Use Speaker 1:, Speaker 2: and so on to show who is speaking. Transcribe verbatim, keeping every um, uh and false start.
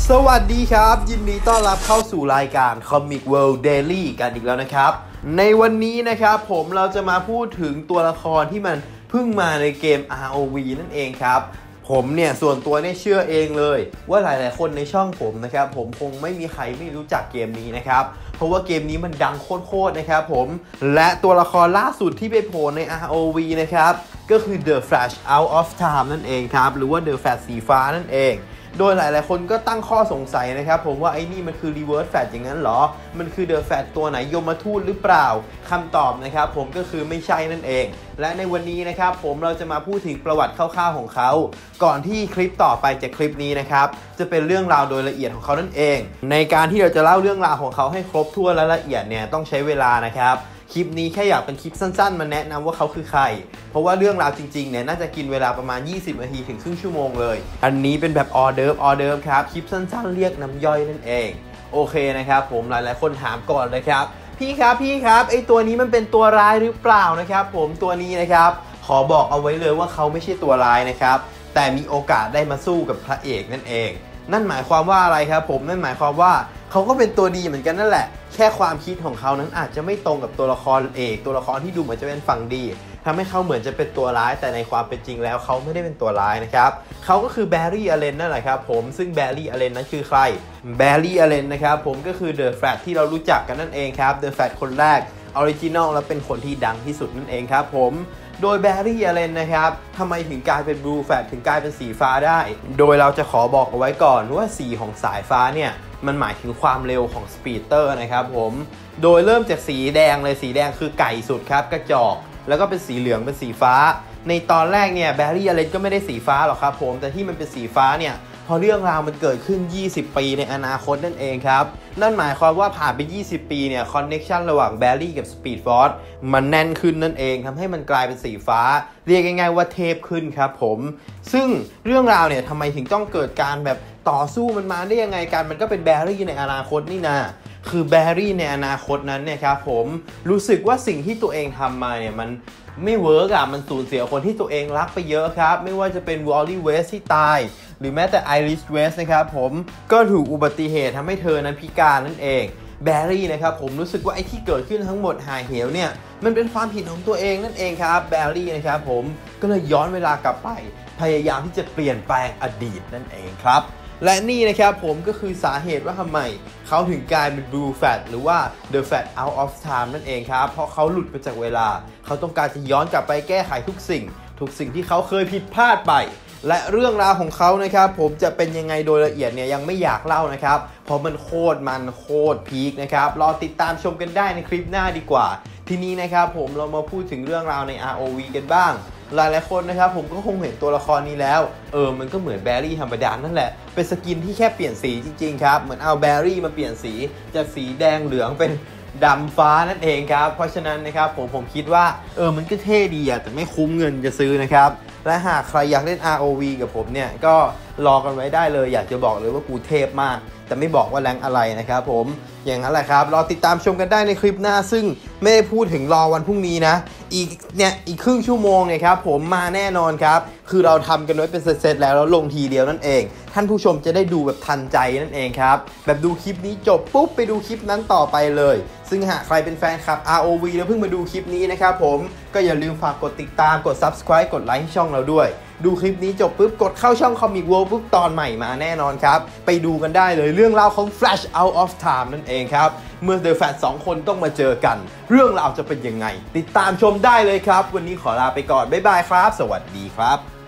Speaker 1: สวัสดีครับยินดีต้อนรับเข้าสู่รายการ Comic World Daily กันอีกแล้วนะครับในวันนี้นะครับผมเราจะมาพูดถึงตัวละครที่มันเพิ่งมาในเกม อาร์ โอ วี นั่นเองครับผมเนี่ยส่วนตัวเนี่ยเชื่อเองเลยว่าหลายๆคนในช่องผมนะครับผมคงไม่มีใครไม่รู้จักเกมนี้นะครับเพราะว่าเกมนี้มันดังโคตรๆนะครับผมและตัวละครล่าสุดที่ไปโผล่ใน อาร์ โอ วี นะครับก็คือ The Flash Out of Time นั่นเองครับหรือว่า The Flash สีฟ้านั่นเองโดยหลายๆคนก็ตั้งข้อสงสัยนะครับผมว่าไอ้นี่มันคือ Reverse Flash อย่างนั้นเหรอมันคือ The Flash ตัวไหนยมทูตหรือเปล่าคำตอบนะครับผมก็คือไม่ใช่นั่นเองและในวันนี้นะครับผมเราจะมาพูดถึงประวัติคร่าวๆของเขาก่อนที่คลิปต่อไปจากคลิปนี้นะครับจะเป็นเรื่องราวโดยละเอียดของเขานั่นเองในการที่เราจะเล่าเรื่องราวของเขาให้ครบถ้วนและละเอียดเนี่ยต้องใช้เวลานะครับคลิปนี้แค่อยากเป็นคลิปสั้นๆมาแนะนำว่าเขาคือใครเพราะว่าเรื่องราวจริงๆเนี่ยน่าจะกินเวลาประมาณยี่สิบนาทีถึงครึ่งชั่วโมงเลยอันนี้เป็นแบบออเดิร์ฟออเดิร์ฟครับคลิปสั้นๆเรียกน้ำย่อยนั่นเองโอเคนะครับผมหลายๆคนถามก่อนเลยครับพี่ครับพี่ครับไอตัวนี้มันเป็นตัวร้ายหรือเปล่านะครับผมตัวนี้นะครับขอบอกเอาไว้เลยว่าเขาไม่ใช่ตัวร้ายนะครับแต่มีโอกาสได้มาสู้กับพระเอกนั่นเองนั่นหมายความว่าอะไรครับผมนั่นหมายความว่าเขาก็เป็นตัวดีเหมือนกันนั่นแหละแค่ความคิดของเขานั้นอาจจะไม่ตรงกับตัวละครเอกตัวละครที่ดูเหมือนจะเป็นฝั่งดีทำให้เขาเหมือนจะเป็นตัวร้ายแต่ในความเป็นจริงแล้วเขาไม่ได้เป็นตัวร้ายนะครับเขาก็คือแบร์รี่อเลนนั่นแหละครับผมซึ่งแบร์รี่อเลนนั้นคือใครแบร์รี่อเลนนะครับผมก็คือเดอะแฟลชที่เรารู้จักกันนั่นเองครับเดอะแฟลชคนแรกออริจินอลและเป็นคนที่ดังที่สุดนั่นเองครับผมโดยแบร์รี่อเลนนะครับทำไมถึงกลายเป็นบลูแฟลชถึงกลายเป็นสีฟ้าได้โดยเราจะขอบอกเอาไว้ก่อนว่าสีของสายฟ้าเนี่ยมันหมายถึงความเร็วของสปีดเตอร์นะครับผมโดยเริ่มจากสีแดงเลยสีแดงคือไก่สุดครับกระจอกแล้วก็เป็นสีเหลืองเป็นสีฟ้าในตอนแรกเนี่ยแบร์รี่อเลนก็ไม่ได้สีฟ้าหรอกครับผมแต่ที่มันเป็นสีฟ้าเนี่ยพอเรื่องราวมันเกิดขึ้นยี่สิบปีในอนาคตนั่นเองครับนั่นหมายความว่าผ่านไปยี่สิบปีเนี่ยคอนเนคชั่นระหว่างแบร์รี่กับสปีดฟอร์สมันแน่นขึ้นนั่นเองทำให้มันกลายเป็นสีฟ้าเรียกง่ายๆว่าเทพขึ้นครับผมซึ่งเรื่องราวเนี่ยทำไมถึงต้องเกิดการแบบต่อสู้มันมาได้ยังไงกันมันก็เป็นแบร์รี่ในอนาคตนี่นะคือแบร์รี่ในอนาคตนั้นเนี่ยครับผมรู้สึกว่าสิ่งที่ตัวเองทำมาเนี่ยมันไม่เวิร์กอ่ะมันสูญเสียคนที่ตัวเองรักไปเยอะครับไม่ว่าจะเป็นวอลลี่เวสที่ตายหรือแม้แต่ไอริสเวสนะครับผมก็ถูกอุบัติเหตุทำให้เธอนั้นพิการนั่นเองแบร์รี่นะครับผมรู้สึกว่าไอ้ที่เกิดขึ้นทั้งหมดหายเหวเนี่ยมันเป็นความผิดของตัวเองนั่นเองครับแบร์รี่นะครับผมก็เลยย้อนเวลากลับไปพยายามที่จะเปลี่ยนแปลงอดีตนั่นเองครับและนี่นะครับผมก็คือสาเหตุว่าทำไมเขาถึงกลายเป็น Blue Flash หรือว่า The Flash Out of Time นั่นเองครับเพราะเขาหลุดไปจากเวลาเขาต้องการจะย้อนกลับไปแก้ไขทุกสิ่งทุกสิ่งที่เขาเคยผิดพลาดไปและเรื่องราวของเขานะครับผมจะเป็นยังไงโดยละเอียดเนี่ยยังไม่อยากเล่านะครับเพราะมันโคตรมันโคตรพีคนะครับรอติดตามชมกันได้ในคลิปหน้าดีกว่าทีนี้นะครับผมเรามาพูดถึงเรื่องราวใน อาร์ โอ วี กันบ้างหลายๆคนนะครับผมก็คงเห็นตัวละครนี้แล้วเออมันก็เหมือนแบร์รี่ธรรมดานั่นแหละเป็นสกินที่แค่เปลี่ยนสีจริงๆครับเหมือนเอาแบร์รี่มาเปลี่ยนสีจากสีแดงเหลืองเป็นดำฟ้านั่นเองครับเพราะฉะนั้นนะครับผมผมคิดว่าเออมันก็เท่ดีอะแต่ไม่คุ้มเงินจะซื้อนะครับและหากใครอยากเล่น อาร์ โอ วี กับผมเนี่ยก็รอกันไว้ได้เลยอยากจะบอกเลยว่ากูเทพมากแต่ไม่บอกว่าแรงอะไรนะครับผมอย่างนั้นแหละครับรอติดตามชมกันได้ในคลิปหน้าซึ่งไม่ได้พูดถึงรอวันพรุ่งนี้นะอีกเนี่ยอีกครึ่งชั่วโมงเนี่ยครับผมมาแน่นอนครับคือเราทำกันไว้เป็นเซตๆแล้วแล้วลงทีเดียวนั่นเองท่านผู้ชมจะได้ดูแบบทันใจนั่นเองครับแบบดูคลิปนี้จบปุ๊บไปดูคลิปนั้นต่อไปเลยซึ่งหากใครเป็นแฟนคลับ อาร์ โอ วี แล้วเพิ่งมาดูคลิปนี้นะครับผมก็อย่าลืมฝากกดติดตามกด ซับสไครบ์ กดไลค์ให้ช่องเราด้วยดูคลิปนี้จบปุ๊บกดเข้าช่อง Comic World ปุ๊บตอนใหม่มาแน่นอนครับไปดูกันได้เลยเรื่องราวของ Flash Out of Time นั่นเองครับเมื่อ The Flash สองคนต้องมาเจอกันเรื่องราวจะเป็นยังไงติดตามชมได้เลยครับวันนี้ขอลาไปก่อนบ๊ายบายครับสวัสดีครับ